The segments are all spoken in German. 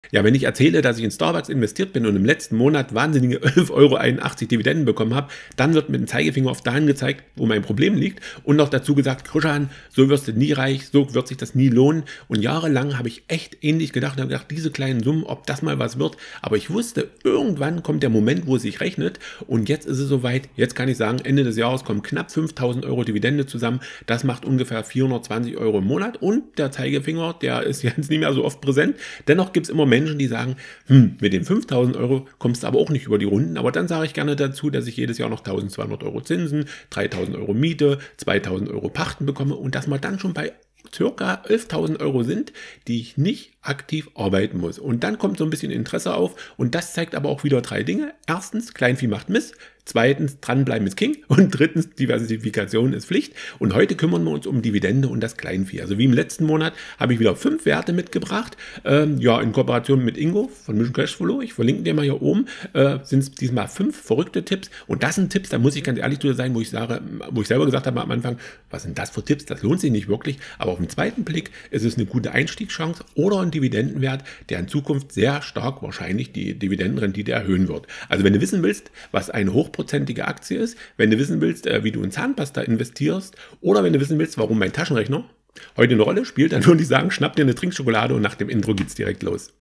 Ja, wenn ich erzähle, dass ich in Starbucks investiert bin und im letzten Monat wahnsinnige 11,81 € Dividenden bekommen habe, dann wird mit dem Zeigefinger auf dahin gezeigt, wo mein Problem liegt und noch dazu gesagt, Christian, so wirst du nie reich, so wird sich das nie lohnen. Und jahrelang habe ich echt ähnlich gedacht und habe gedacht, diese kleinen Summen, ob das mal was wird. Aber ich wusste, irgendwann kommt der Moment, wo es sich rechnet und jetzt ist es soweit. Jetzt kann ich sagen, Ende des Jahres kommen knapp 5.000 € Dividende zusammen. Das macht ungefähr 420 € im Monat und der Zeigefinger, der ist jetzt nicht mehr so oft präsent. Dennoch gibt es immer Menschen, die sagen, mit den 5.000 € kommst du aber auch nicht über die Runden. Aber dann sage ich gerne dazu, dass ich jedes Jahr noch 1.200 € Zinsen, 3.000 € Miete, 2.000 € Pachten bekomme und dass wir dann schon bei circa 11.000 € sind, die ich nicht aktiv arbeiten muss. Und dann kommt so ein bisschen Interesse auf und das zeigt aber auch wieder 3 Dinge. Erstens, Kleinvieh macht Mist. Zweitens, dranbleiben ist King. Und drittens, Diversifikation ist Pflicht. Und heute kümmern wir uns um Dividende und das Kleinvieh. Also wie im letzten Monat habe ich wieder 5 Werte mitgebracht. In Kooperation mit Ingo von Mission Cashflow. Ich verlinke dir mal hier oben. Sind es diesmal 5 verrückte Tipps. Und das sind Tipps, da muss ich ganz ehrlich zu sein, wo ich selber gesagt habe am Anfang, was sind das für Tipps? Das lohnt sich nicht wirklich. Aber auf den zweiten Blick ist es eine gute Einstiegschance oder ein Dividendenwert, der in Zukunft sehr stark wahrscheinlich die Dividendenrendite erhöhen wird. Also wenn du wissen willst, was eine hochprozentige Aktie ist, wenn du wissen willst, wie du in Zahnpasta investierst oder wenn du wissen willst, warum mein Taschenrechner heute eine Rolle spielt, dann würde ich sagen, schnapp dir eine Trinkschokolade und nach dem Intro geht's direkt los.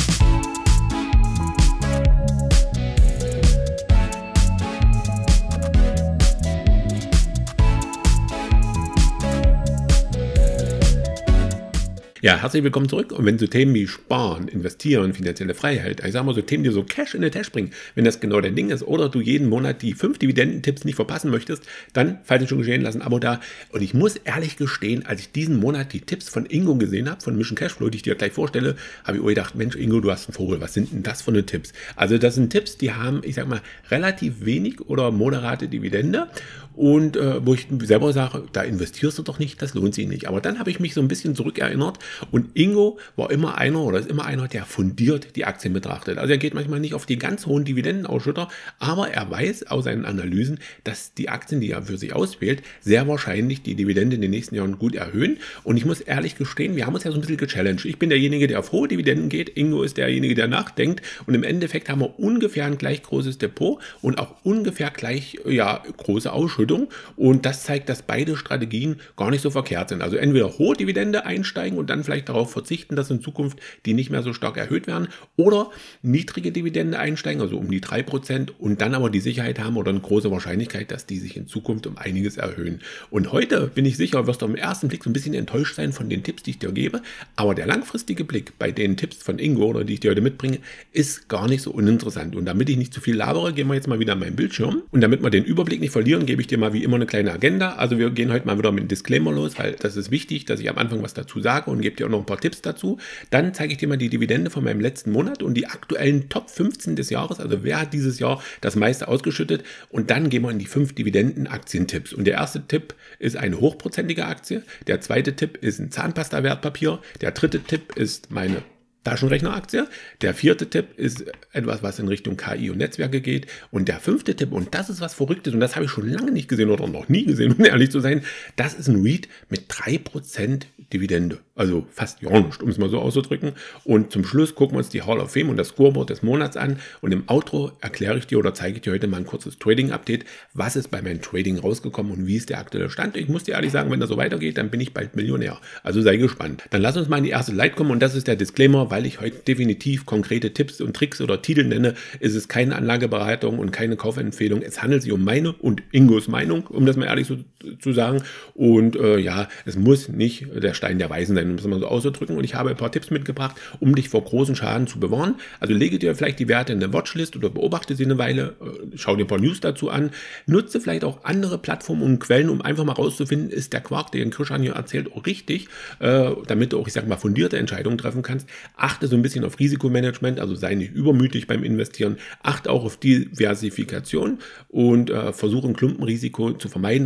Ja, herzlich willkommen zurück. Und wenn so Themen wie Sparen, Investieren, finanzielle Freiheit, ich sag mal so Themen, die so Cash in die Tasche bringen, wenn das genau dein Ding ist oder du jeden Monat die 5 Dividendentipps nicht verpassen möchtest, dann, falls schon geschehen, lass ein Abo da. Und ich muss ehrlich gestehen, als ich diesen Monat die Tipps von Ingo gesehen habe, von Mission Cashflow, die ich dir gleich vorstelle, habe ich auch gedacht, Mensch Ingo, du hast einen Vogel, was sind denn das für eine Tipps? Also das sind Tipps, die haben, ich sag mal, relativ wenig oder moderate Dividende und wo ich selber sage, da investierst du doch nicht, das lohnt sich nicht. Aber dann habe ich mich so ein bisschen zurückerinnert und Ingo war immer einer oder ist immer einer, der fundiert die Aktien betrachtet. Also er geht manchmal nicht auf die ganz hohen Dividendenausschütter, aber er weiß aus seinen Analysen, dass die Aktien, die er für sich auswählt, sehr wahrscheinlich die Dividende in den nächsten Jahren gut erhöhen. Und ich muss ehrlich gestehen, wir haben uns ja so ein bisschen gechallenged. Ich bin derjenige, der auf hohe Dividenden geht, Ingo ist derjenige, der nachdenkt und im Endeffekt haben wir ungefähr ein gleich großes Depot und auch ungefähr gleich große Ausschüttung. Und das zeigt, dass beide Strategien gar nicht so verkehrt sind. Also entweder hohe Dividende einsteigen und dann vielleicht darauf verzichten, dass in Zukunft die nicht mehr so stark erhöht werden oder niedrige Dividende einsteigen, also um die 3% und dann aber die Sicherheit haben oder eine große Wahrscheinlichkeit, dass die sich in Zukunft um einiges erhöhen. Und heute bin ich sicher, wirst du am ersten Blick so ein bisschen enttäuscht sein von den Tipps, die ich dir gebe, aber der langfristige Blick bei den Tipps von Ingo oder die ich dir heute mitbringe, ist gar nicht so uninteressant. Und damit ich nicht zu viel labere, gehen wir jetzt mal wieder an meinen Bildschirm und damit wir den Überblick nicht verlieren, gebe ich dir mal wie immer eine kleine Agenda. Also wir gehen heute mal wieder mit einem Disclaimer los, weil das ist wichtig, dass ich am Anfang was dazu sage und gebe dir auch noch ein paar Tipps dazu. Dann zeige ich dir mal die Dividende von meinem letzten Monat und die aktuellen Top 15 des Jahres. Also wer hat dieses Jahr das meiste ausgeschüttet? Und dann gehen wir in die 5 Dividenden-Aktientipps. Und der erste Tipp ist eine hochprozentige Aktie. Der zweite Tipp ist ein Zahnpasta-Wertpapier. Der dritte Tipp ist meine Taschenrechneraktie. Der vierte Tipp ist etwas, was in Richtung KI und Netzwerke geht. Und der fünfte Tipp, und das ist was Verrücktes, und das habe ich schon lange nicht gesehen oder noch nie gesehen, um ehrlich zu sein, das ist ein REIT mit 3% Dividende. Also fast ja nicht, um es mal so auszudrücken. Und zum Schluss gucken wir uns die Hall of Fame und das Scoreboard des Monats an. Und im Outro erkläre ich dir oder zeige ich dir heute mal ein kurzes Trading-Update. Was ist bei meinem Trading rausgekommen und wie ist der aktuelle Stand? Ich muss dir ehrlich sagen, wenn das so weitergeht, dann bin ich bald Millionär. Also sei gespannt. Dann lass uns mal in die erste Slide kommen und das ist der Disclaimer, weil ich heute definitiv konkrete Tipps und Tricks oder Titel nenne, ist es keine Anlageberatung und keine Kaufempfehlung. Es handelt sich um meine und Ingos Meinung, um das mal ehrlich so zu sagen. Und es muss nicht der Stein der Weisen sein, um das mal so auszudrücken. Und ich habe ein paar Tipps mitgebracht, um dich vor großen Schaden zu bewahren. Also lege dir vielleicht die Werte in eine Watchlist oder beobachte sie eine Weile, schau dir ein paar News dazu an, nutze vielleicht auch andere Plattformen und Quellen, um einfach mal rauszufinden, ist der Quark, den Christian hier erzählt, auch richtig, damit du auch, ich sag mal, fundierte Entscheidungen treffen kannst. Achte so ein bisschen auf Risikomanagement, also sei nicht übermütig beim Investieren, achte auch auf Diversifikation und versuche ein Klumpenrisiko zu vermeiden. Also wenn ich dir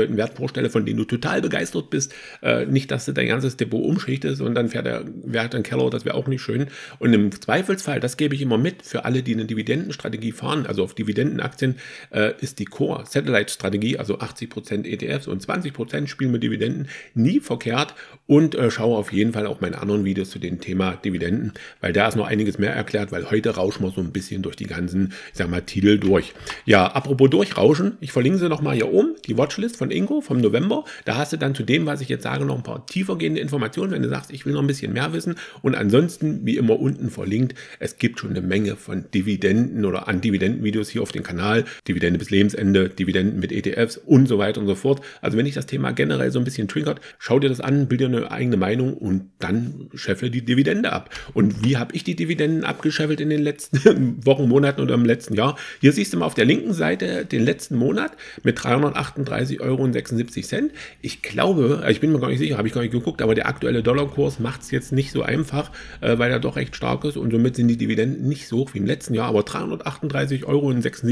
heute einen Wert vorstelle, von dem du total begeistert bist, nicht, dass du dein ganzes Depot umschichtest und dann fährt der Wert in den Keller, das wäre auch nicht schön. Und im Zweifelsfall, das gebe ich immer mit, für alle, die eine Dividendenstrategie fahren, also auf Dividendenaktien, ist die Core-Satellite-Strategie, also 80% ETFs und 20% Spielen mit Dividenden, nie verkehrt. Und schaue auf jeden Fall auch meine anderen Videos zu dem Thema Dividenden, weil da ist noch einiges mehr erklärt, weil heute rauschen wir so ein bisschen durch die ganzen, ich sag mal, Titel durch. Ja, apropos durchrauschen, ich verlinke sie nochmal hier oben, die Watchlist von Ingo vom November. Da hast du dann zu dem, was ich jetzt sage, noch ein paar tiefergehende Informationen, wenn du sagst, ich will noch ein bisschen mehr wissen. Und ansonsten, wie immer unten verlinkt, es gibt schon eine Menge von Dividenden oder an Dividendenvideos hier auf dem Kanal. Dividende bis Lebensende, Dividenden mit ETFs und so weiter und so fort. Also wenn dich das Thema generell so ein bisschen triggert, schau dir das an, bild dir eine eigene Meinung und dann scheffle die Dividende ab. Und wie habe ich die Dividenden abgescheffelt in den letzten Wochen, Monaten oder im letzten Jahr? Hier siehst du mal auf der linken Seite den letzten Monat mit 338,76 Euro. Ich glaube, ich bin mir gar nicht sicher, habe ich gar nicht geguckt, aber der aktuelle Dollarkurs macht es jetzt nicht so einfach, weil er doch recht stark ist und somit sind die Dividenden nicht so hoch wie im letzten Jahr, aber 338,76 Euro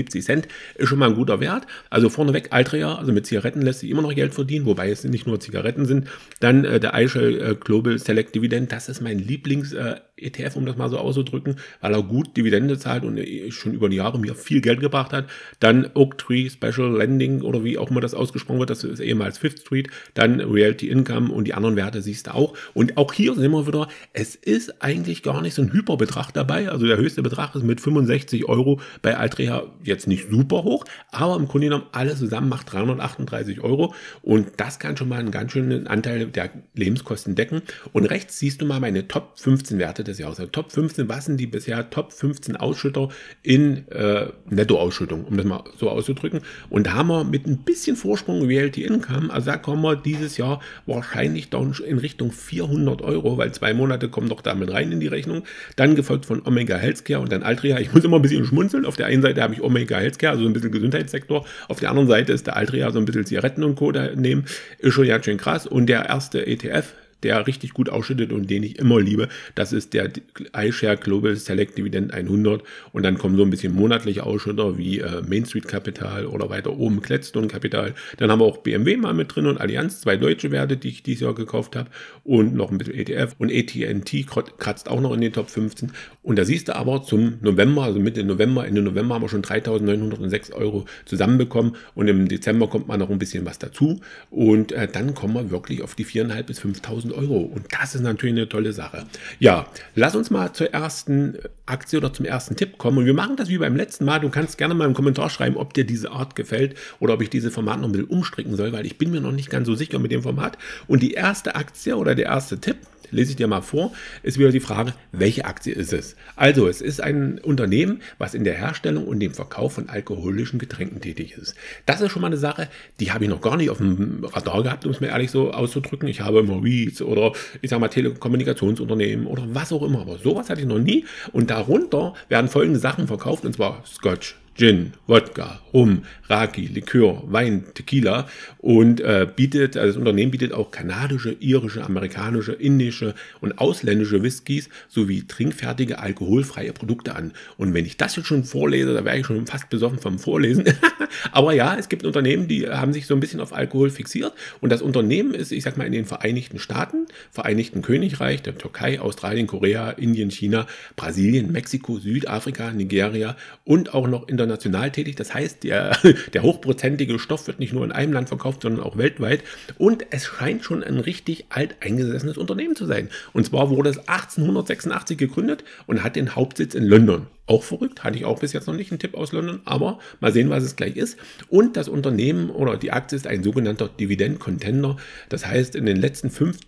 ist schon mal ein guter Wert. Also vorneweg Altria, also mit Zigaretten lässt sich immer noch Geld verdienen, wobei es nicht nur Zigaretten sind. Dann der iShares Global Select Dividend, das ist mein Lieblings-ETF, um das mal so auszudrücken, weil er gut Dividende zahlt und schon über die Jahre mir viel Geld gebracht hat. Dann Oaktree Special Lending oder wie auch immer das ausgesprochen wird, das ist ehemals Fifth Street. Dann Realty Income und die anderen Werte siehst du auch. Und auch hier sehen wir wieder, es ist eigentlich gar nicht so ein Hyperbetrag dabei. Also der höchste Betrag ist mit 65 Euro bei Altria jetzt nicht super hoch, aber im Grunde genommen alles zusammen macht 338 Euro und das kann schon mal einen ganz schönen Anteil der Lebenskosten decken. Und rechts siehst du mal meine Top 15 Werte des Jahres. Also Top 15, was sind die bisher Top 15 Ausschütter in Nettoausschüttung, um das mal so auszudrücken. Und da haben wir mit ein bisschen Vorsprung Realty Income, also da kommen wir dieses Jahr wahrscheinlich dann in Richtung 400 Euro, weil 2 Monate kommen doch damit rein in die Rechnung. Dann gefolgt von Omega Healthcare und dann Altria. Ich muss immer ein bisschen schmunzeln. Auf der einen Seite habe ich Omega Healthcare, also ein bisschen Gesundheitssektor. Auf der anderen Seite ist der Altria so ein bisschen Zigaretten und Co. daneben. Ist schon ganz schön krass. Und der erste ETF, der richtig gut ausschüttet und den ich immer liebe, das ist der iShares Global Select Dividend 100 und dann kommen so ein bisschen monatliche Ausschütter wie Main Street Capital oder weiter oben Gladstone Capital. Dann haben wir auch BMW mal mit drin und Allianz, 2 deutsche Werte, die ich dieses Jahr gekauft habe und noch ein bisschen ETF und AT&T kratzt auch noch in den Top 15 und da siehst du aber zum November, also Mitte November, Ende November haben wir schon 3.906 Euro zusammenbekommen und im Dezember kommt mal noch ein bisschen was dazu und dann kommen wir wirklich auf die 4.500 bis 5.000 Euro. Und das ist natürlich eine tolle Sache. Ja, lass uns mal zur ersten Aktie oder zum ersten Tipp kommen. Und wir machen das wie beim letzten Mal. Du kannst gerne mal im Kommentar schreiben, ob dir diese Art gefällt oder ob ich dieses Format noch ein bisschen umstricken soll, weil ich bin mir noch nicht ganz so sicher mit dem Format. Und die erste Aktie oder der erste Tipp, lese ich dir mal vor, ist wieder die Frage, welche Aktie ist es? Also, es ist ein Unternehmen, was in der Herstellung und dem Verkauf von alkoholischen Getränken tätig ist. Das ist schon mal eine Sache, die habe ich noch gar nicht auf dem Radar gehabt, um es mir ehrlich so auszudrücken. Ich habe immer REITs oder ich sage mal Telekommunikationsunternehmen oder was auch immer, aber sowas hatte ich noch nie. Und darunter werden folgende Sachen verkauft, und zwar Scotch, Gin, Wodka, Rum, Raki, Likör, Wein, Tequila und das Unternehmen bietet auch kanadische, irische, amerikanische, indische und ausländische Whiskys sowie trinkfertige, alkoholfreie Produkte an. Und wenn ich das jetzt schon vorlese, da wäre ich schon fast besoffen vom Vorlesen. Aber ja, es gibt Unternehmen, die haben sich so ein bisschen auf Alkohol fixiert und das Unternehmen ist, ich sag mal, in den Vereinigten Staaten, Vereinigten Königreich, der Türkei, Australien, Korea, Indien, China, Brasilien, Mexiko, Südafrika, Nigeria und auch noch international tätig. Das heißt, der hochprozentige Stoff wird nicht nur in einem Land verkauft, sondern auch weltweit. Und es scheint schon ein richtig alteingesessenes Unternehmen zu sein. Und zwar wurde es 1886 gegründet und hat den Hauptsitz in London. Auch verrückt, hatte ich auch bis jetzt noch nicht einen Tipp aus London, aber mal sehen, was es gleich ist. Und das Unternehmen oder die Aktie ist ein sogenannter Dividend-Contender. Das heißt, in den letzten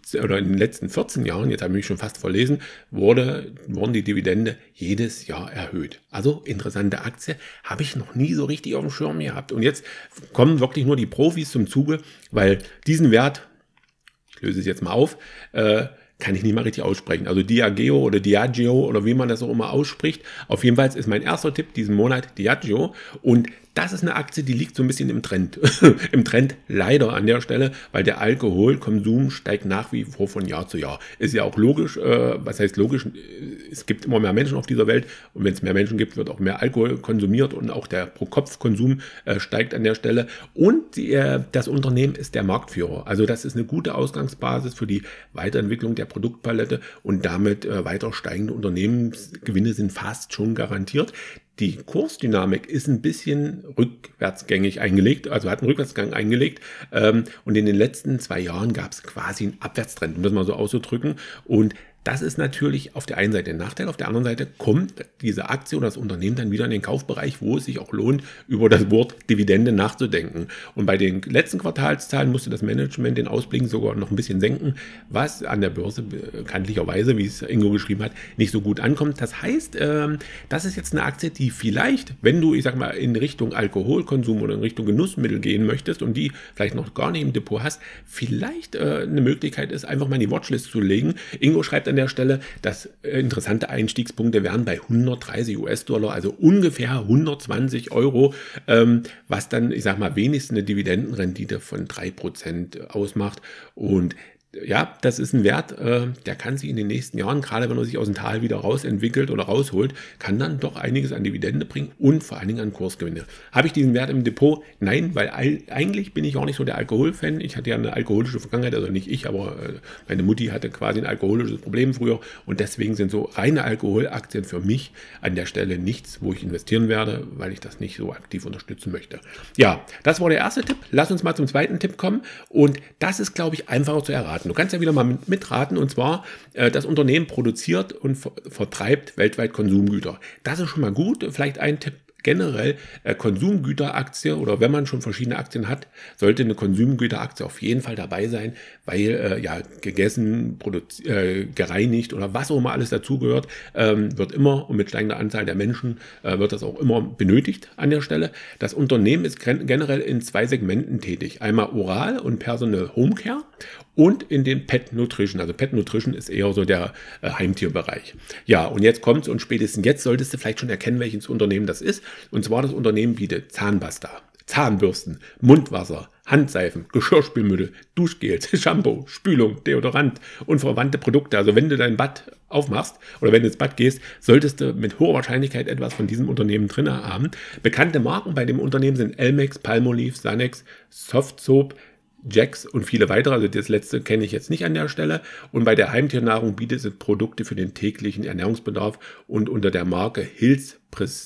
14 Jahren, jetzt habe ich mich schon fast verlesen, wurden die Dividende jedes Jahr erhöht. Also interessante Aktie, habe ich noch nie so richtig auf dem Schirm gehabt. Und jetzt kommen wirklich nur die Profis zum Zuge, weil diesen Wert, ich löse es jetzt mal auf, kann ich nicht mal richtig aussprechen. Also Diageo oder Diageo oder wie man das auch immer ausspricht. Auf jeden Fall ist mein erster Tipp diesen Monat Diageo und Das ist eine Aktie, die liegt so ein bisschen im Trend. Im Trend leider an der Stelle, weil der Alkoholkonsum steigt nach wie vor von Jahr zu Jahr. Ist ja auch logisch, was heißt logisch? Es gibt immer mehr Menschen auf dieser Welt und wenn es mehr Menschen gibt, wird auch mehr Alkohol konsumiert und auch der Pro-Kopf-Konsum steigt an der Stelle. Und das Unternehmen ist der Marktführer. Also das ist eine gute Ausgangsbasis für die Weiterentwicklung der Produktpalette und damit weiter steigende Unternehmensgewinne sind fast schon garantiert. Die Kursdynamik ist ein bisschen rückwärtsgängig eingelegt, also hat einen Rückwärtsgang eingelegt. Und in den letzten 2 Jahren gab es quasi einen Abwärtstrend, um das mal so auszudrücken. Und das ist natürlich auf der einen Seite ein Nachteil, auf der anderen Seite kommt diese Aktie oder das Unternehmen dann wieder in den Kaufbereich, wo es sich auch lohnt, über das Wort Dividende nachzudenken. Und bei den letzten Quartalszahlen musste das Management den Ausblick sogar noch ein bisschen senken, was an der Börse bekanntlicherweise, wie es Ingo geschrieben hat, nicht so gut ankommt. Das heißt, das ist jetzt eine Aktie, die vielleicht, wenn du, ich sag mal, in Richtung Alkoholkonsum oder in Richtung Genussmittel gehen möchtest und die vielleicht noch gar nicht im Depot hast, vielleicht eine Möglichkeit ist, einfach mal in die Watchlist zu legen. Ingo schreibt an der Stelle, dass interessante Einstiegspunkte wären bei 130 US-Dollar, also ungefähr 120 Euro, was dann, ich sag mal, wenigstens eine Dividendenrendite von 3% ausmacht. Und ja, das ist ein Wert, der kann sich in den nächsten Jahren, gerade wenn er sich aus dem Tal wieder rausentwickelt oder rausholt, kann dann doch einiges an Dividende bringen und vor allen Dingen an Kursgewinne. Habe ich diesen Wert im Depot? Nein, weil eigentlich bin ich auch nicht so der Alkoholfan. Ich hatte ja eine alkoholische Vergangenheit, also nicht ich, aber meine Mutti hatte quasi ein alkoholisches Problem früher und deswegen sind so reine Alkoholaktien für mich an der Stelle nichts, wo ich investieren werde, weil ich das nicht so aktiv unterstützen möchte. Ja, das war der erste Tipp. Lass uns mal zum zweiten Tipp kommen und das ist, glaube ich, einfacher zu erraten. Du kannst ja wieder mal mitraten und zwar, das Unternehmen produziert und vertreibt weltweit Konsumgüter. Das ist schon mal gut. Vielleicht ein Tipp generell, Konsumgüteraktie oder wenn man schon verschiedene Aktien hat, sollte eine Konsumgüteraktie auf jeden Fall dabei sein, weil ja gegessen, gereinigt oder was auch immer alles dazugehört, wird immer und mit steigender Anzahl der Menschen wird das auch immer benötigt an der Stelle. Das Unternehmen ist generell in 2 Segmenten tätig. Einmal Oral- und Personal Homecare und in den Pet Nutrition. Also Pet Nutrition ist eher so der Heimtierbereich. Ja, und jetzt kommt's und spätestens jetzt solltest du vielleicht schon erkennen, welches Unternehmen das ist. Und zwar das Unternehmen bietet Zahnpasta, Zahnbürsten, Mundwasser, Handseifen, Geschirrspülmittel, Duschgels, Shampoo, Spülung, Deodorant und verwandte Produkte. Also wenn du dein Bad aufmachst oder wenn du ins Bad gehst, solltest du mit hoher Wahrscheinlichkeit etwas von diesem Unternehmen drin haben. Bekannte Marken bei dem Unternehmen sind Elmex, Palmolive, Sanex, Soft Soap, Jax und viele weitere, also das letzte kenne ich jetzt nicht an der Stelle. Und bei der Heimtiernahrung bietet es Produkte für den täglichen Ernährungsbedarf und unter der Marke Hills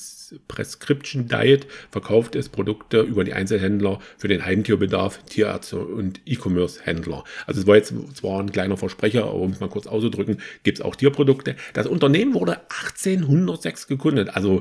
Prescription Diet verkauft es Produkte über die Einzelhändler für den Heimtierbedarf, Tierärzte und E-Commerce-Händler. Also es war jetzt zwar ein kleiner Versprecher, aber um es mal kurz auszudrücken, gibt es auch Tierprodukte. Das Unternehmen wurde 1806 gegründet, also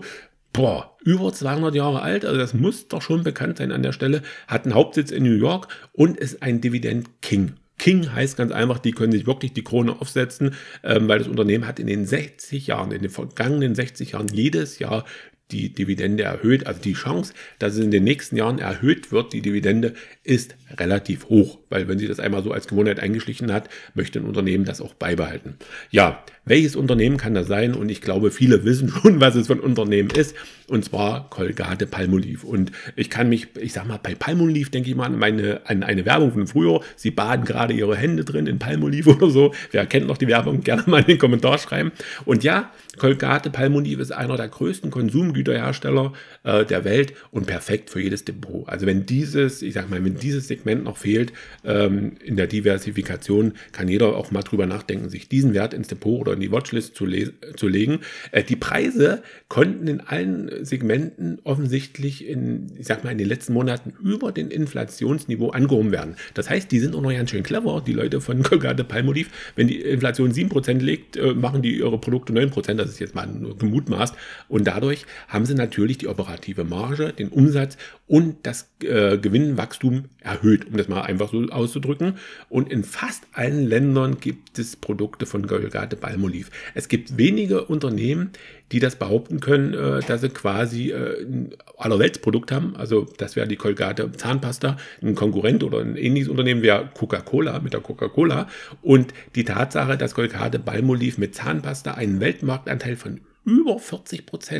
über 200 Jahre alt, also das muss doch schon bekannt sein an der Stelle, hat einen Hauptsitz in New York und ist ein Dividend-King. King heißt ganz einfach, die können sich wirklich die Krone aufsetzen, weil das Unternehmen hat in den vergangenen 60 Jahren jedes Jahr die Dividende erhöht. Also die Chance, dass es in den nächsten Jahren erhöht wird, die Dividende, ist relativ hoch, weil wenn sie das einmal so als Gewohnheit eingeschlichen hat, möchte ein Unternehmen das auch beibehalten. Ja, welches Unternehmen kann das sein? Und ich glaube, viele wissen schon, was es für ein Unternehmen ist, und zwar Colgate Palmolive. Und ich sag mal, bei Palmolive denke ich mal an eine Werbung von früher. Sie baden gerade ihre Hände drin in Palmolive oder so. Wer kennt noch die Werbung? Gerne mal in den Kommentar schreiben. Und ja, Colgate Palmolive ist einer der größten Konsumgüterhersteller der Welt und perfekt für jedes Depot. Also wenn dieses Segment noch fehlt in der Diversifikation, kann jeder auch mal drüber nachdenken, sich diesen Wert ins Depot oder in die Watchlist zu legen. Die Preise konnten in allen Segmenten offensichtlich in den letzten Monaten über den Inflationsniveau angehoben werden. Das heißt, die sind auch noch ganz schön clever, die Leute von Colgate Palmolive. Wenn die Inflation 7% liegt, machen die ihre Produkte 9%, das ist jetzt mal nur gemutmaßt. Und dadurch haben sie natürlich die operative Marge, den Umsatz und das Gewinnwachstum erhöht, um das mal einfach so auszudrücken. Und in fast allen Ländern gibt es Produkte von Colgate Palmolive. Es gibt wenige Unternehmen, die das behaupten können, dass sie quasi ein Allerweltsprodukt haben. Also das wäre die Colgate Zahnpasta. Ein Konkurrent oder ein ähnliches Unternehmen wäre Coca-Cola mit der Coca-Cola. Und die Tatsache, dass Colgate Palmolive mit Zahnpasta einen Weltmarktanteil von über 40%,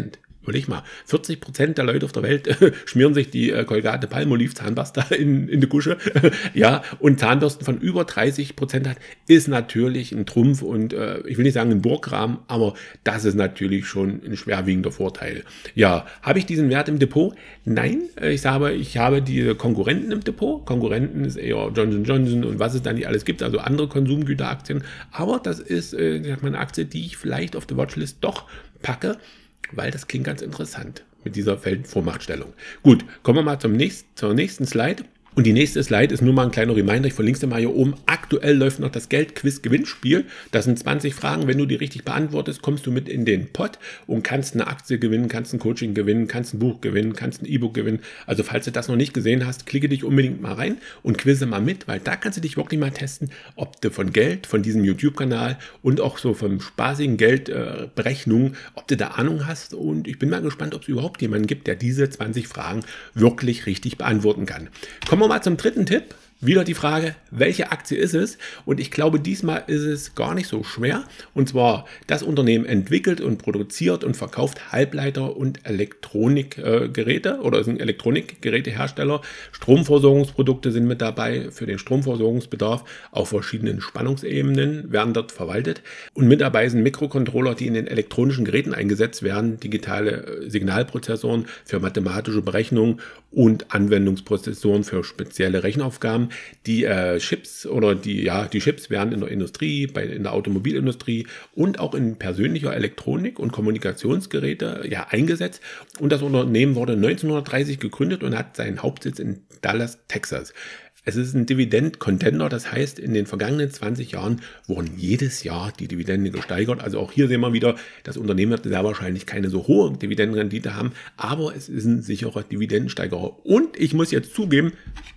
Überleg mal, 40% der Leute auf der Welt schmieren sich die Colgate Palmolive Zahnpasta in die Gusche. Ja, und Zahnbürsten von über 30% hat, ist natürlich ein Trumpf und ich will nicht sagen ein Burggraben, aber das ist natürlich schon ein schwerwiegender Vorteil. Ja, habe ich diesen Wert im Depot? Nein, ich habe die Konkurrenten im Depot. Konkurrenten ist eher Johnson & Johnson und was es dann nicht alles gibt, also andere Konsumgüteraktien. Aber das ist eine Aktie, die ich vielleicht auf der Watchlist doch packe, weil das klingt ganz interessant mit dieser Feldvormachtstellung. Gut, kommen wir mal zur nächsten Slide. Und die nächste Slide ist nur mal ein kleiner Reminder, ich verlinke es mal hier oben. Aktuell läuft noch das Geldquiz-Gewinnspiel. Das sind 20 Fragen. Wenn du die richtig beantwortest, kommst du mit in den Pot und kannst eine Aktie gewinnen, kannst ein Coaching gewinnen, kannst ein Buch gewinnen, kannst ein E-Book gewinnen. Also falls du das noch nicht gesehen hast, klicke dich unbedingt mal rein und quizze mal mit, weil da kannst du dich wirklich mal testen, ob du von Geld, von diesem YouTube-Kanal und auch so vom spaßigen Geldberechnung, ob du da Ahnung hast. Und ich bin mal gespannt, ob es überhaupt jemanden gibt, der diese 20 Fragen wirklich richtig beantworten kann. Kommen wir mal zum dritten Tipp. Wieder die Frage, welche Aktie ist es? Und ich glaube, diesmal ist es gar nicht so schwer. Und zwar, das Unternehmen entwickelt und produziert und verkauft Halbleiter- und Elektronikgeräte oder ist ein Elektronikgerätehersteller. Stromversorgungsprodukte sind mit dabei für den Stromversorgungsbedarf auf verschiedenen Spannungsebenen, werden dort verwaltet. Und mit dabei sind Mikrocontroller, die in den elektronischen Geräten eingesetzt werden, digitale Signalprozessoren für mathematische Berechnungen und Anwendungsprozessoren für spezielle Rechenaufgaben. Die Chips oder die Chips werden in der Industrie, in der Automobilindustrie und auch in persönlicher Elektronik und Kommunikationsgeräte eingesetzt. Und das Unternehmen wurde 1930 gegründet und hat seinen Hauptsitz in Dallas, Texas. Es ist ein Dividend-Contender, das heißt, in den vergangenen 20 Jahren wurden jedes Jahr die Dividenden gesteigert. Also auch hier sehen wir wieder, das Unternehmen wird sehr wahrscheinlich keine so hohe Dividendenrendite haben, aber es ist ein sicherer Dividendensteigerer. Und ich muss jetzt zugeben,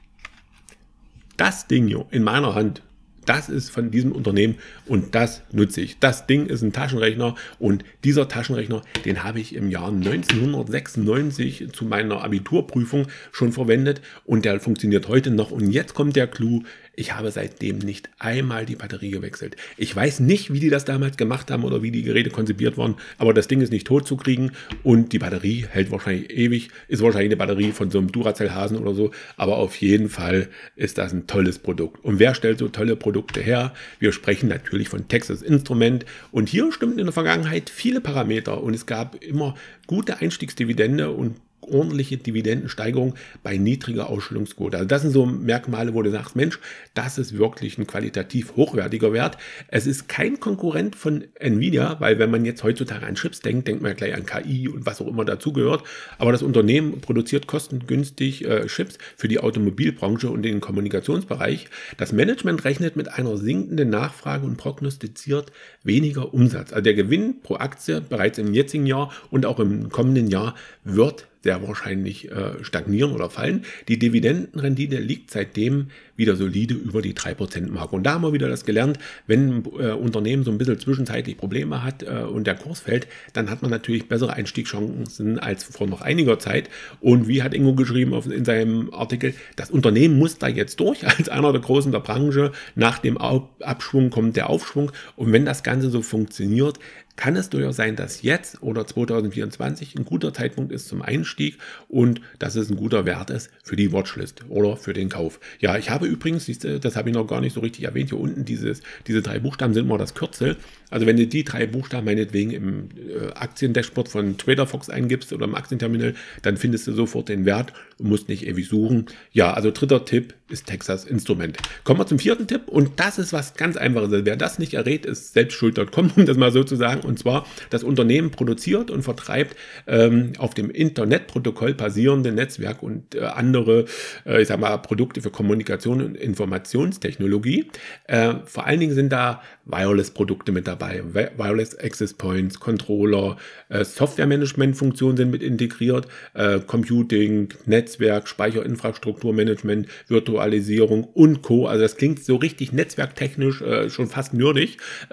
das Ding hier in meiner Hand, das ist von diesem Unternehmen und das nutze ich. Das Ding ist ein Taschenrechner und dieser Taschenrechner, den habe ich im Jahr 1996 zu meiner Abiturprüfung schon verwendet und der funktioniert heute noch. Und jetzt kommt der Clou, ich habe seitdem nicht einmal die Batterie gewechselt. Ich weiß nicht, wie die das damals gemacht haben oder wie die Geräte konzipiert waren, aber das Ding ist nicht tot zu kriegen und die Batterie hält wahrscheinlich ewig, ist wahrscheinlich eine Batterie von so einem Duracell-Hasen oder so, aber auf jeden Fall ist das ein tolles Produkt. Und wer stellt so tolle Produkte her? Wir sprechen natürlich von Texas Instrument und hier stimmten in der Vergangenheit viele Parameter und es gab immer gute Einstiegsdividende und ordentliche Dividendensteigerung bei niedriger Ausschüttungsquote. Also das sind so Merkmale, wo du sagst, Mensch, das ist wirklich ein qualitativ hochwertiger Wert. Es ist kein Konkurrent von Nvidia, weil wenn man jetzt heutzutage an Chips denkt, denkt man ja gleich an KI und was auch immer dazugehört. Aber das Unternehmen produziert kostengünstig Chips für die Automobilbranche und den Kommunikationsbereich. Das Management rechnet mit einer sinkenden Nachfrage und prognostiziert weniger Umsatz. Also der Gewinn pro Aktie bereits im jetzigen Jahr und auch im kommenden Jahr wird sehr wahrscheinlich stagnieren oder fallen. Die Dividendenrendite liegt seitdem wieder solide über die 3%-Marke. Und da haben wir wieder das gelernt, wenn ein Unternehmen so ein bisschen zwischenzeitlich Probleme hat und der Kurs fällt, dann hat man natürlich bessere Einstiegschancen als vor noch einiger Zeit. Und wie hat Ingo geschrieben in seinem Artikel, das Unternehmen muss da jetzt durch, als einer der Großen der Branche. Nach dem Abschwung kommt der Aufschwung. Und wenn das Ganze so funktioniert, kann es durchaus sein, dass jetzt oder 2024 ein guter Zeitpunkt ist zum Einstieg und dass es ein guter Wert ist für die Watchlist oder für den Kauf. Ja, ich habe übrigens, das habe ich noch gar nicht so richtig erwähnt, hier unten diese 3 Buchstaben sind immer das Kürzel. Also wenn du die 3 Buchstaben meinetwegen im Aktiendashboard von TraderFox eingibst oder im Aktienterminal, dann findest du sofort den Wert und musst nicht ewig suchen. Ja, also dritter Tipp ist Texas Instrument. Kommen wir zum 4. Tipp und das ist was ganz Einfaches. Wer das nicht errät, ist selbstschuld.com, um das mal so zu sagen. Und zwar, das Unternehmen produziert und vertreibt auf dem Internetprotokoll basierende Netzwerk und andere, Produkte für Kommunikation und Informationstechnologie. Vor allen Dingen sind da Wireless-Produkte mit dabei, Wireless Access Points, Controller, Software-Management-Funktionen sind mit integriert, Computing, Netzwerk, Speicherinfrastrukturmanagement, Virtualisierung und Co. Also das klingt so richtig netzwerktechnisch schon fast nerdig.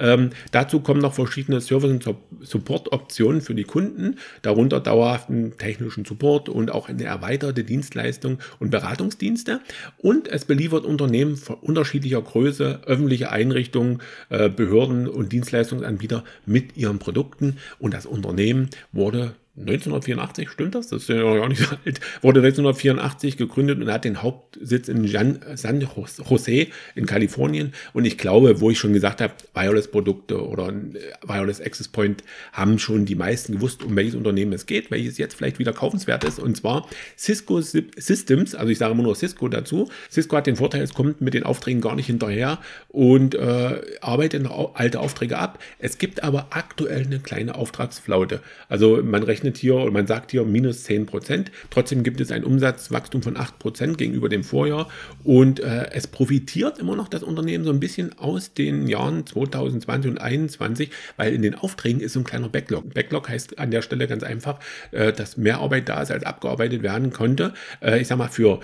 Dazu kommen noch verschiedene Service- und Support-Optionen für die Kunden, darunter dauerhaften technischen Support und auch eine erweiterte Dienstleistung und Beratungsdienste. Und es beliefert Unternehmen von unterschiedlicher Größe, öffentliche Einrichtungen, Behörden und Dienstleistungsanbieter mit ihren Produkten. Und das Unternehmen wurde 1984, stimmt das? Das ist ja auch nicht so alt. Wurde 1984 gegründet und hat den Hauptsitz in San Jose in Kalifornien. Und ich glaube, wo ich schon gesagt habe, Wireless-Produkte oder Wireless Access Point haben schon die meisten gewusst, um welches Unternehmen es geht, welches jetzt vielleicht wieder kaufenswert ist. Und zwar Cisco Systems, also ich sage immer nur Cisco dazu. Cisco hat den Vorteil, es kommt mit den Aufträgen gar nicht hinterher und arbeitet noch alte Aufträge ab. Es gibt aber aktuell eine kleine Auftragsflaute. Also man rechnet hier und man sagt hier minus 10%. Trotzdem gibt es ein Umsatzwachstum von 8% gegenüber dem Vorjahr und es profitiert immer noch das Unternehmen so ein bisschen aus den Jahren 2020 und 2021, weil in den Aufträgen ist so ein kleiner Backlog. Backlog heißt an der Stelle ganz einfach, dass mehr Arbeit da ist, als abgearbeitet werden konnte. Ich sag mal, für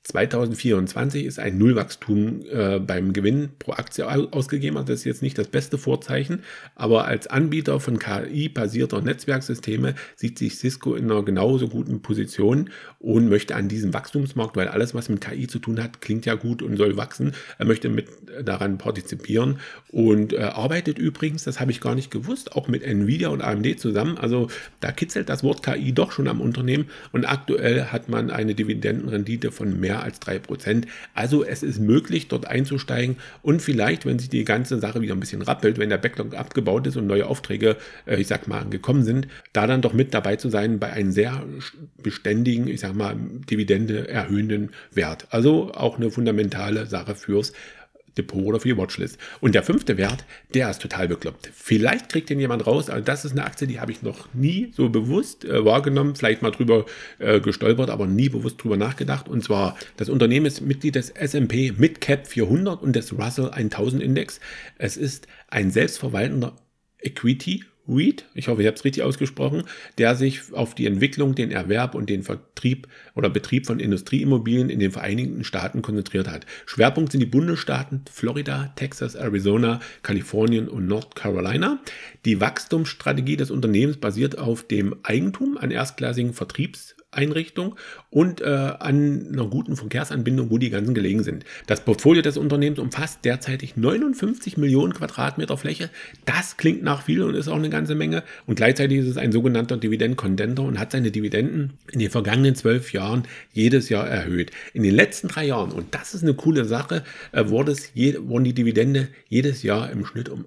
2024 ist ein Nullwachstum beim Gewinn pro Aktie ausgegeben. Also das ist jetzt nicht das beste Vorzeichen, aber als Anbieter von KI-basierter Netzwerksysteme sieht sich Cisco in einer genauso guten Position und möchte an diesem Wachstumsmarkt, weil alles, was mit KI zu tun hat, klingt ja gut und soll wachsen, er möchte mit daran partizipieren und arbeitet übrigens, das habe ich gar nicht gewusst, auch mit Nvidia und AMD zusammen. Also da kitzelt das Wort KI doch schon am Unternehmen und aktuell hat man eine Dividendenrendite von mehr als 3%. Also es ist möglich, dort einzusteigen und vielleicht, wenn sich die ganze Sache wieder ein bisschen rappelt, wenn der Backlog abgebaut ist und neue Aufträge, ich sag mal, gekommen sind, da dann doch mit dabei zu sein bei einem sehr beständigen, ich sag mal, Dividende erhöhenden Wert. Also auch eine fundamentale Sache fürs Depot oder für die Watchlist. Und der 5. Wert, der ist total bekloppt. Vielleicht kriegt den jemand raus, also das ist eine Aktie, die habe ich noch nie so bewusst wahrgenommen, vielleicht mal drüber gestolpert, aber nie bewusst drüber nachgedacht. Und zwar, das Unternehmen ist Mitglied des S&P Midcap 400 und des Russell 1000 Index. Es ist ein selbstverwaltender Equity REIT, ich hoffe, ich habe es richtig ausgesprochen, der sich auf die Entwicklung, den Erwerb und den Vertrieb oder Betrieb von Industrieimmobilien in den Vereinigten Staaten konzentriert hat. Schwerpunkt sind die Bundesstaaten Florida, Texas, Arizona, Kalifornien und North Carolina. Die Wachstumsstrategie des Unternehmens basiert auf dem Eigentum an erstklassigen Vertriebseinrichtungen und an einer guten Verkehrsanbindung, wo die ganzen gelegen sind. Das Portfolio des Unternehmens umfasst derzeitig 59 Millionen Quadratmeter Fläche. Das klingt nach viel und ist auch eine ganze Menge. Und gleichzeitig ist es ein sogenannter Dividend-Contender und hat seine Dividenden in den vergangenen 12 Jahren jedes Jahr erhöht. In den letzten 3 Jahren, und das ist eine coole Sache, wurden die Dividende jedes Jahr im Schnitt um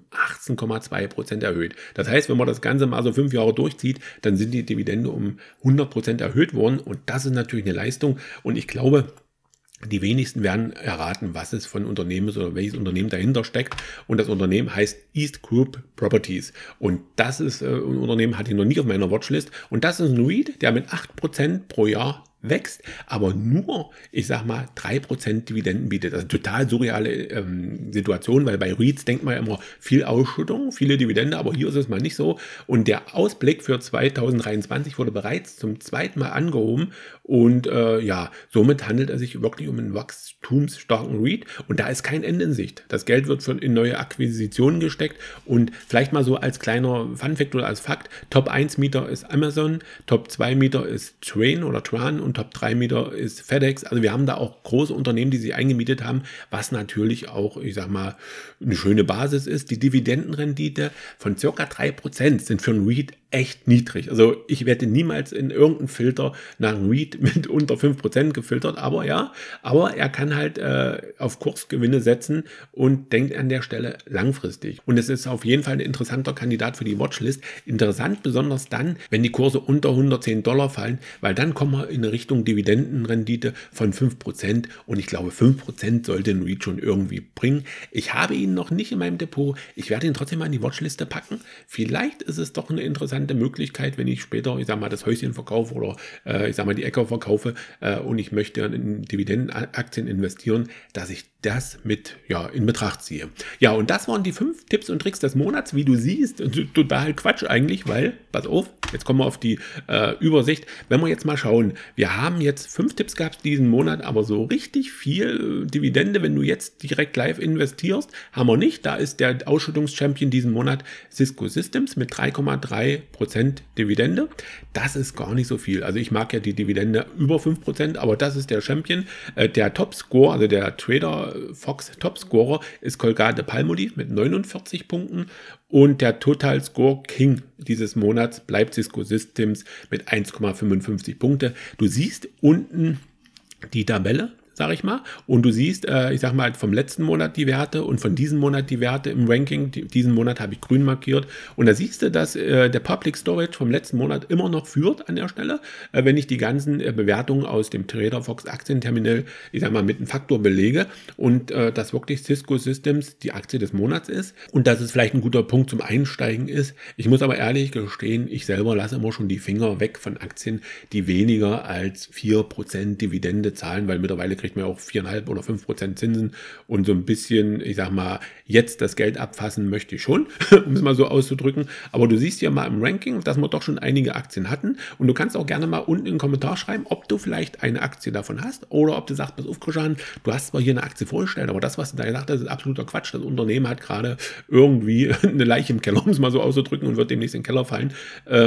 18,2% erhöht. Das heißt, wenn man das Ganze mal so 5 Jahre durchzieht, dann sind die Dividende um 100% erhöht worden und das ist natürlich eine Leistung und ich glaube, die wenigsten werden erraten, was es von Unternehmen ist oder welches Unternehmen dahinter steckt. Und das Unternehmen heißt East Group Properties. Und das ist ein Unternehmen, hatte ich noch nie auf meiner Watchlist. Und das ist ein REIT, der mit 8% pro Jahr wächst, aber nur, ich sag mal, 3% Dividenden bietet. Das ist eine total surreale Situation, weil bei REITs denkt man ja immer viel Ausschüttung, viele Dividende, aber hier ist es mal nicht so. Und der Ausblick für 2023 wurde bereits zum 2. Mal angehoben und somit handelt es sich wirklich um einen wachstumsstarken REIT und da ist kein Ende in Sicht. Das Geld wird in neue Akquisitionen gesteckt und vielleicht mal so als kleiner Funfact oder als Fakt, Top 1 Mieter ist Amazon, Top 2 Mieter ist Tran und Top 3 Mieter ist FedEx. Also wir haben da auch große Unternehmen, die sich eingemietet haben, was natürlich auch, ich sag mal, eine schöne Basis ist. Die Dividendenrendite von ca. 3% sind für einen REIT echt niedrig. Also ich werde niemals in irgendeinen Filter nach einem REIT mit unter 5% gefiltert, aber er kann halt auf Kursgewinne setzen und denkt an der Stelle langfristig. Und es ist auf jeden Fall ein interessanter Kandidat für die Watchlist. Interessant besonders dann, wenn die Kurse unter $110 fallen, weil dann kommen wir in eine Richtung Dividendenrendite von 5% und ich glaube 5% sollte ein REIT schon irgendwie bringen. Ich habe ihn noch nicht in meinem Depot, ich werde ihn trotzdem mal in die Watchliste packen. Vielleicht ist es doch eine interessante Möglichkeit, wenn ich später, ich sag mal, das Häuschen verkaufe oder ich sag mal, die Äcker verkaufe und ich möchte in Dividendenaktien investieren, dass ich das mit in Betracht ziehe. Ja, und das waren die 5 Tipps und Tricks des Monats, wie du siehst, total Quatsch eigentlich, weil, pass auf, jetzt kommen wir auf die Übersicht. Wenn wir jetzt mal schauen, wir haben jetzt 5 Tipps gehabt diesen Monat, aber so richtig viel Dividende, wenn du jetzt direkt live investierst, haben wir nicht. Da ist der Ausschüttungschampion diesen Monat Cisco Systems mit 3,3% Dividende. Das ist gar nicht so viel. Also ich mag ja die Dividende über 5%, aber das ist der Champion. Der Topscore, also der Trader Fox Topscorer ist Colgate-Palmolive mit 49 Punkten Und der Total Score King dieses Monats bleibt Cisco Systems mit 1,55 Punkte. Du siehst unten die Tabelle, sag ich mal, und du siehst, ich sag mal, vom letzten Monat die Werte und von diesem Monat die Werte im Ranking. Diesen Monat habe ich grün markiert und da siehst du, dass der Public Storage vom letzten Monat immer noch führt an der Stelle, wenn ich die ganzen Bewertungen aus dem TraderFox Aktienterminal, ich sag mal, mit einem Faktor belege und dass wirklich Cisco Systems die Aktie des Monats ist und dass es vielleicht ein guter Punkt zum Einsteigen ist. Ich muss aber ehrlich gestehen, ich selber lasse immer schon die Finger weg von Aktien, die weniger als 4% Dividende zahlen, weil mittlerweile kriegt man auch 4,5 oder 5% Zinsen und so ein bisschen, ich sag mal, jetzt das Geld abfassen möchte ich schon, um es mal so auszudrücken. Aber du siehst ja mal im Ranking, dass wir doch schon einige Aktien hatten und du kannst auch gerne mal unten in den Kommentar schreiben, ob du vielleicht eine Aktie davon hast oder ob du sagst, pass auf, Krishan, du hast zwar hier eine Aktie vorgestellt, aber das, was du da gesagt hast, ist absoluter Quatsch. Das Unternehmen hat gerade irgendwie eine Leiche im Keller, um es mal so auszudrücken, und wird demnächst in den Keller fallen.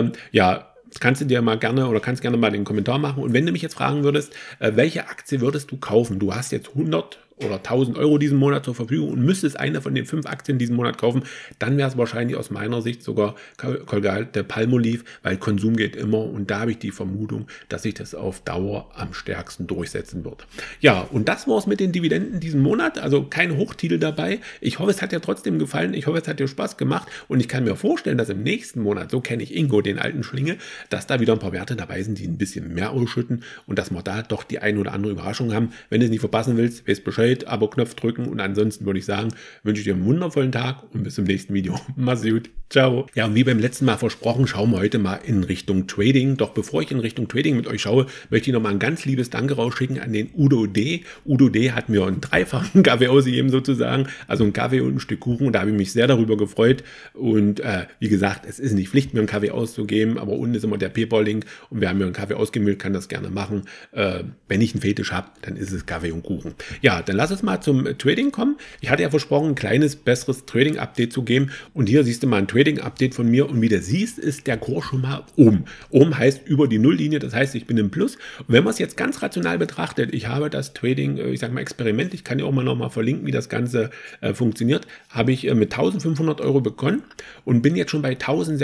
Ja, das kannst du dir mal gerne oder kannst gerne mal den Kommentar machen. Und wenn du mich jetzt fragen würdest, welche Aktie würdest du kaufen? Du hast jetzt 100 oder 1000 Euro diesen Monat zur Verfügung und müsstest eine von den 5 Aktien diesen Monat kaufen, dann wäre es wahrscheinlich aus meiner Sicht sogar Colgate-Palmolive, weil Konsum geht immer und da habe ich die Vermutung, dass sich das auf Dauer am stärksten durchsetzen wird. Ja, und das war es mit den Dividenden diesen Monat, also kein Hochtitel dabei. Ich hoffe, es hat dir trotzdem gefallen, ich hoffe, es hat dir Spaß gemacht und ich kann mir vorstellen, dass im nächsten Monat, so kenne ich Ingo, den alten Schlinge, dass da wieder ein paar Werte dabei sind, die ein bisschen mehr ausschütten und dass wir da doch die ein oder andere Überraschung haben. Wenn du es nicht verpassen willst, weißt Bescheid, Abo-Knopf drücken und ansonsten würde ich sagen, wünsche ich dir einen wundervollen Tag und bis zum nächsten Video. Mach's gut. Ciao. Ja, und wie beim letzten Mal versprochen, schauen wir heute mal in Richtung Trading. Doch bevor ich in Richtung Trading mit euch schaue, möchte ich nochmal ein ganz liebes Danke rausschicken an den Udo D. Udo D. hat mir einen dreifachen Kaffee ausgegeben sozusagen, also einen Kaffee und ein Stück Kuchen und da habe ich mich sehr darüber gefreut und wie gesagt, es ist nicht Pflicht, mir einen Kaffee auszugeben, aber unten ist immer der PayPal-Link und wer mir einen Kaffee ausgemüllt, kann das gerne machen. Wenn ich einen Fetisch habe, dann ist es Kaffee und Kuchen. Ja, dann lass uns mal zum Trading kommen. Ich hatte ja versprochen, ein kleines, besseres Trading-Update zu geben und hier siehst du mal ein Trading-Update von mir und wie du siehst, ist der Kurs schon mal oben. Oben heißt über die Nulllinie, das heißt, ich bin im Plus. Und wenn man es jetzt ganz rational betrachtet, ich habe das Trading, ich sage mal Experiment, ich kann ja auch mal nochmal verlinken, wie das Ganze funktioniert, habe ich mit 1500 Euro begonnen und bin jetzt schon bei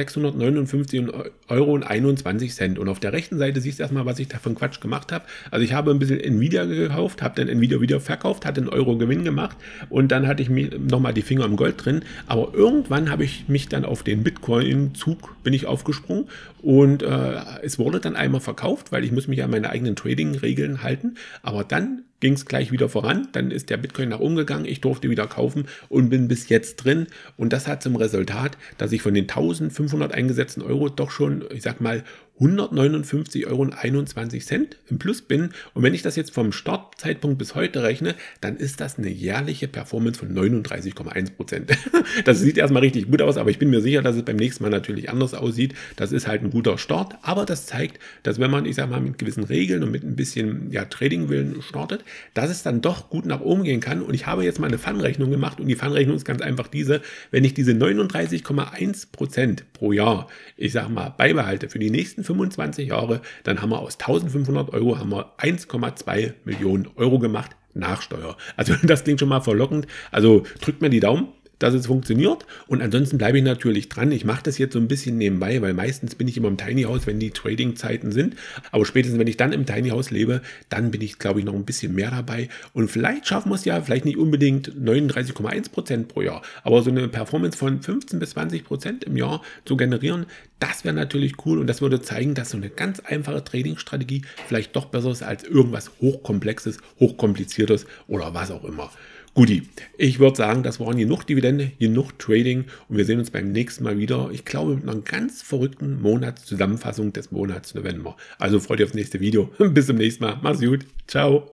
1659 Euro und 21 Cent. Und auf der rechten Seite siehst du erstmal, was ich da von Quatsch gemacht habe. Also ich habe ein bisschen Nvidia gekauft, habe dann Nvidia wieder verkauft, hatte einen Euro Gewinn gemacht und dann hatte ich mir nochmal die Finger im Gold drin. Aber irgendwann habe ich mich dann auf den Bitcoin-Zug bin ich aufgesprungen und es wurde dann einmal verkauft, weil ich muss mich an meine eigenen Trading-Regeln halten. Aber dann ging es gleich wieder voran, dann ist der Bitcoin nach oben gegangen, ich durfte wieder kaufen und bin bis jetzt drin und das hat zum Resultat, dass ich von den 1500 eingesetzten Euro doch schon, ich sag mal, 159,21 Euro im Plus bin und wenn ich das jetzt vom Startzeitpunkt bis heute rechne, dann ist das eine jährliche Performance von 39,1%. Das sieht erstmal richtig gut aus, aber ich bin mir sicher, dass es beim nächsten Mal natürlich anders aussieht. Das ist halt ein guter Start, aber das zeigt, dass wenn man, ich sag mal, mit gewissen Regeln und mit ein bisschen Trading-Willen startet, dass es dann doch gut nach oben gehen kann und ich habe jetzt mal eine Fun-Rechnung gemacht und die Fun-Rechnung ist ganz einfach diese, wenn ich diese 39,1% pro Jahr, ich sag mal, beibehalte für die nächsten 25 Jahre, dann haben wir aus 1500 Euro haben wir 1,2 Millionen Euro gemacht nach Steuer. Also das klingt schon mal verlockend. Also drückt mir die Daumen, dass es funktioniert und ansonsten bleibe ich natürlich dran. Ich mache das jetzt so ein bisschen nebenbei, weil meistens bin ich immer im Tiny House, wenn die Trading-Zeiten sind, aber spätestens wenn ich dann im Tiny House lebe, dann bin ich, glaube ich, noch ein bisschen mehr dabei und vielleicht schaffen wir es ja, vielleicht nicht unbedingt 39,1% pro Jahr, aber so eine Performance von 15 bis 20% im Jahr zu generieren, das wäre natürlich cool und das würde zeigen, dass so eine ganz einfache Trading-Strategie vielleicht doch besser ist als irgendwas Hochkomplexes, Hochkompliziertes oder was auch immer. Guti, ich würde sagen, das waren genug Dividende, genug Trading und wir sehen uns beim nächsten Mal wieder, ich glaube, mit einer ganz verrückten Monatszusammenfassung des Monats November. Also freut euch aufs nächste Video. Bis zum nächsten Mal. Mach's gut. Ciao.